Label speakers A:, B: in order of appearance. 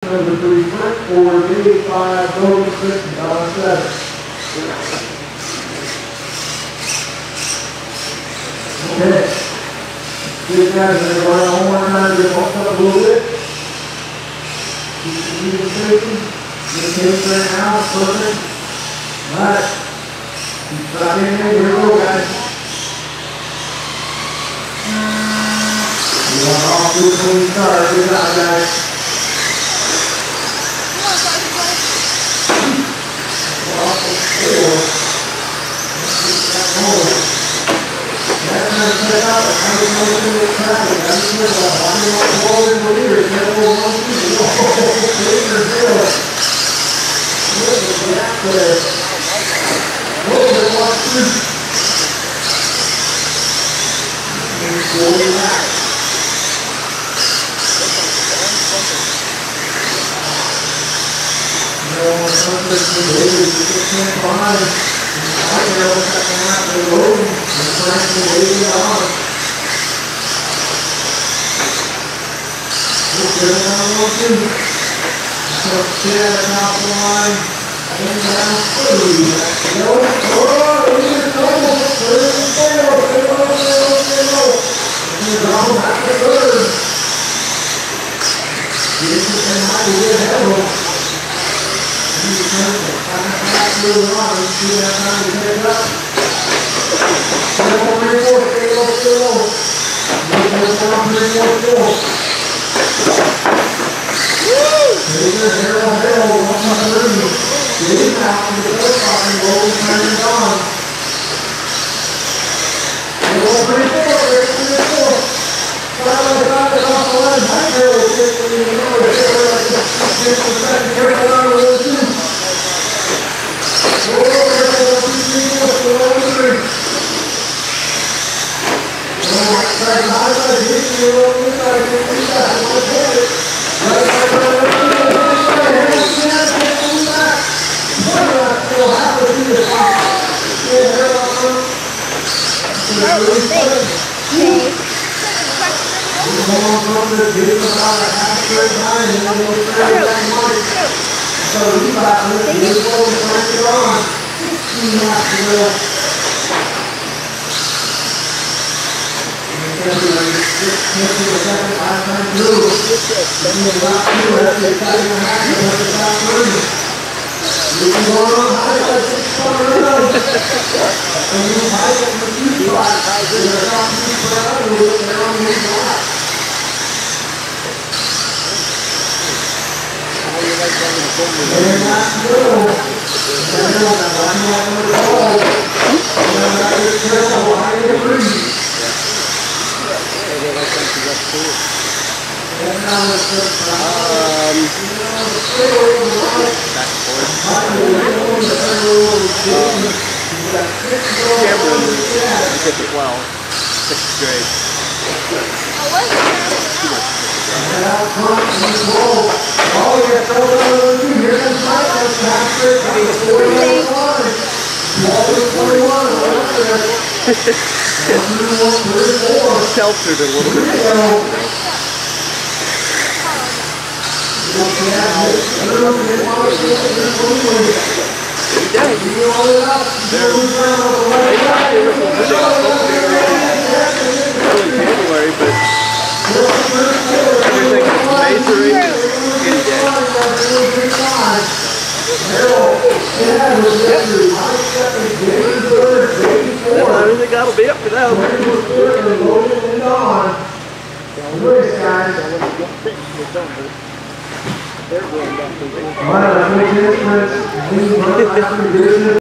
A: number 3, Frank Ford, 85, Golden 6, and Don 7. Okay. These guys are going to one more time to walk up a little bit. Keep the communication. Get the case right now. Perfect. All right. Keep back in there. Here we go, guys. You want all through the clean start. Good job, guys.
B: Sheltered a little bit. January, but everything masonry is everything that'll be up to them. They're going back to